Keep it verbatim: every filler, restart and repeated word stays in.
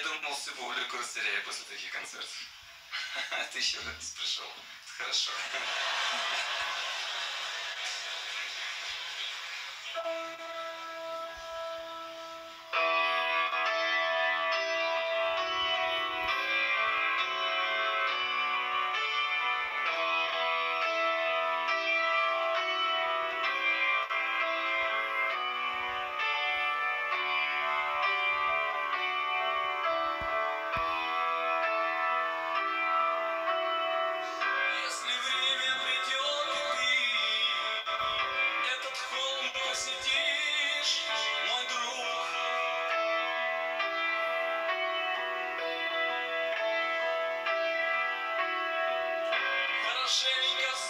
думал, всю публику растеряю после таких концертов. Ты еще раз пришел. Хорошо. Если время придет, и ты этот холм посетишь, мой друг, хорошенько